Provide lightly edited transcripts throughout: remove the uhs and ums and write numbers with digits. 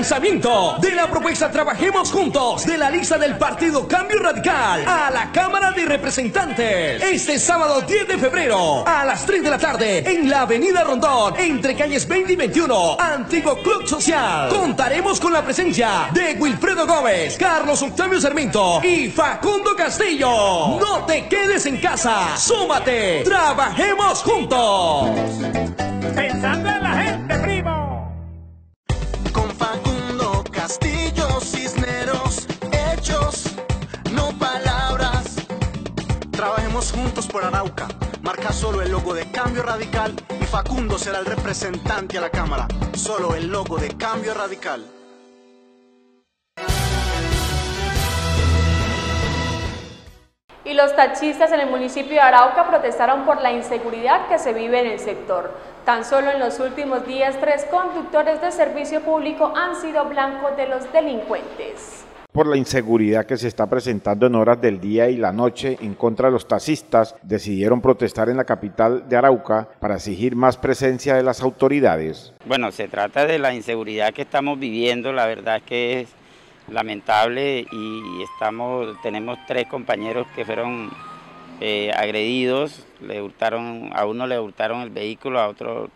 lanzamiento de la propuesta Trabajemos Juntos de la lista del Partido Cambio Radical a la Cámara de Representantes. Este sábado 10 de febrero a las 3 de la tarde en la Avenida Rondón, entre calles 20 y 21, Antiguo Club Social. Contaremos con la presencia de Wilfredo Gómez, Carlos Octavio Sarmiento y Facundo Castillo. No te quedes en casa, súmate, trabajemos juntos. Pensando en la gente, primo. Con Facundo Castillo, Cisneros, hechos, no palabras. Trabajemos juntos por Arauca. Marca solo el logo de Cambio Radical y Facundo será el representante a la Cámara. Solo el logo de Cambio Radical. Y los taxistas en el municipio de Arauca protestaron por la inseguridad que se vive en el sector. Tan solo en los últimos días, 3 conductores de servicio público han sido blancos de los delincuentes. Por la inseguridad que se está presentando en horas del día y la noche en contra de los taxistas, decidieron protestar en la capital de Arauca para exigir más presencia de las autoridades. Bueno, se trata de la inseguridad que estamos viviendo, la verdad es que es lamentable y tenemos 3 compañeros que fueron agredidos, a uno le hurtaron el vehículo, a otro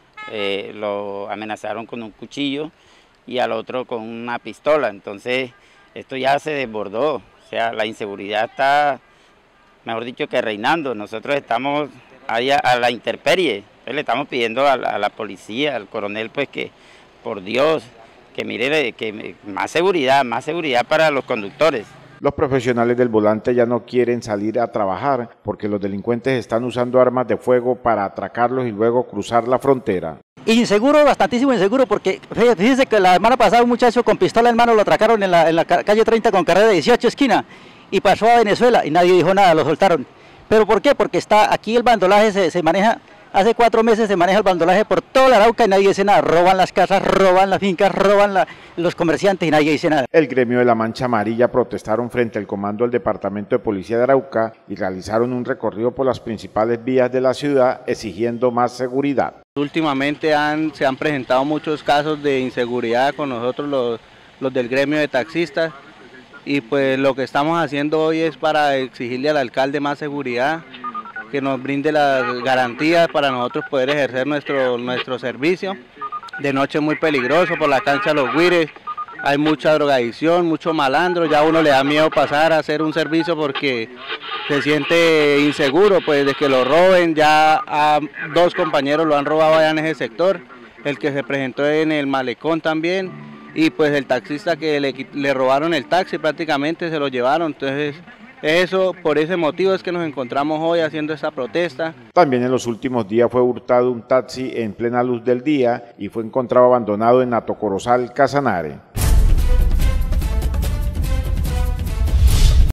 lo amenazaron con un cuchillo y al otro con una pistola. Entonces esto ya se desbordó, o sea, la inseguridad está, mejor dicho, que reinando. Nosotros estamos ahí a la intemperie, le estamos pidiendo a la policía, al coronel, pues que por Dios, que mire, que más seguridad para los conductores. Los profesionales del volante ya no quieren salir a trabajar porque los delincuentes están usando armas de fuego para atracarlos y luego cruzar la frontera. Inseguro, bastantísimo inseguro, porque fíjese que la semana pasada un muchacho con pistola en mano lo atracaron en la calle 30 con carrera 18 esquina y pasó a Venezuela y nadie dijo nada, lo soltaron. ¿Pero por qué? Porque está aquí el bandolaje se maneja. Hace 4 meses se maneja el bandolaje por toda la Arauca y nadie dice nada. Roban las casas, roban las fincas, roban los comerciantes y nadie dice nada. El gremio de la Mancha Amarilla protestaron frente al comando del Departamento de Policía de Arauca y realizaron un recorrido por las principales vías de la ciudad exigiendo más seguridad. Últimamente se han presentado muchos casos de inseguridad con nosotros los del gremio de taxistas y pues lo que estamos haciendo hoy es para exigirle al alcalde más seguridad, que nos brinde las garantías para nosotros poder ejercer nuestro servicio. De noche es muy peligroso por la cancha de los Guires, hay mucha drogadicción, mucho malandro, ya a uno le da miedo pasar a hacer un servicio porque se siente inseguro pues de que lo roben. Ya a 2 compañeros lo han robado allá en ese sector, el que se presentó en el malecón también, y pues el taxista que le robaron el taxi prácticamente se lo llevaron. Entonces por ese motivo es que nos encontramos hoy haciendo esta protesta. También en los últimos días fue hurtado un taxi en plena luz del día y fue encontrado abandonado en Atocorozal, Casanare.